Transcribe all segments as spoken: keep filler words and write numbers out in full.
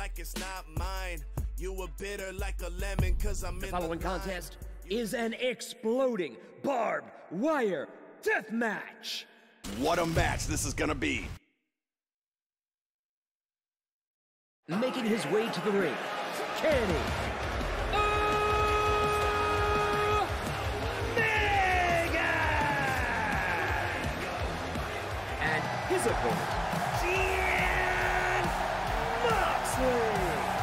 like it's not mine. You were bitter like a lemon, cause I'm in the following contest is an exploding barbed wire death match. What a match this is gonna be. Making his way to the ring, Kenny Omega! And his opponent, Moxley!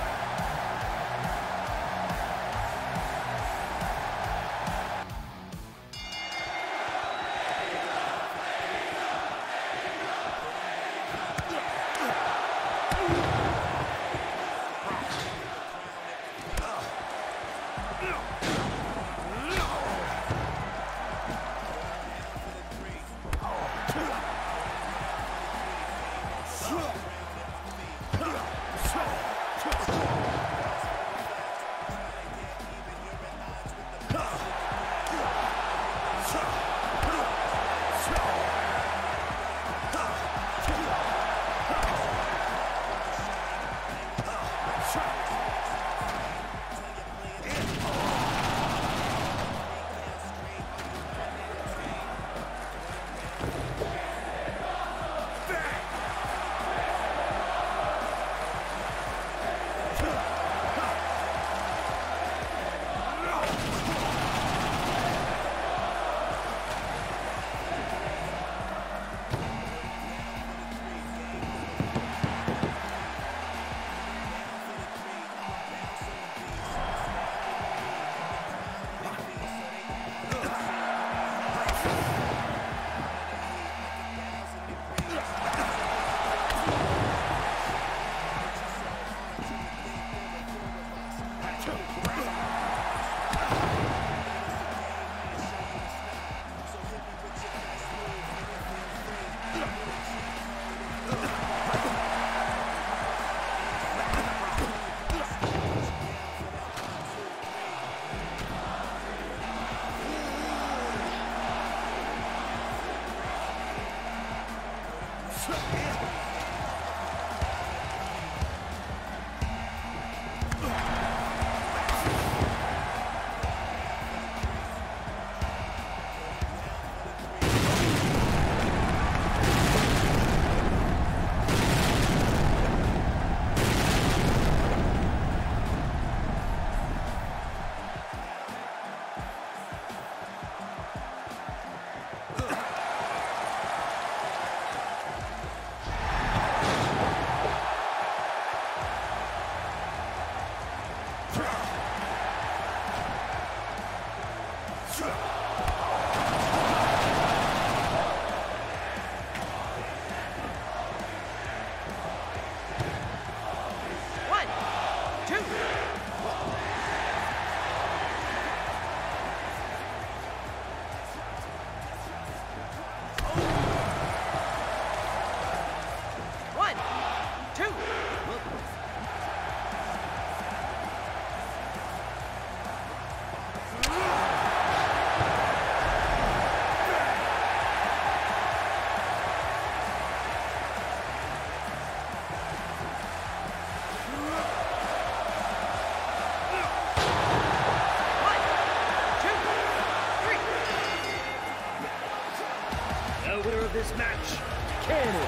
Winner of this match, Kenny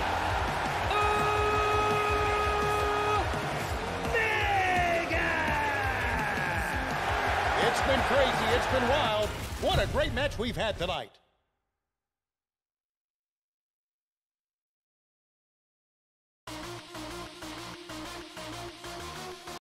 Omega! It's been crazy, it's been wild. What a great match we've had tonight.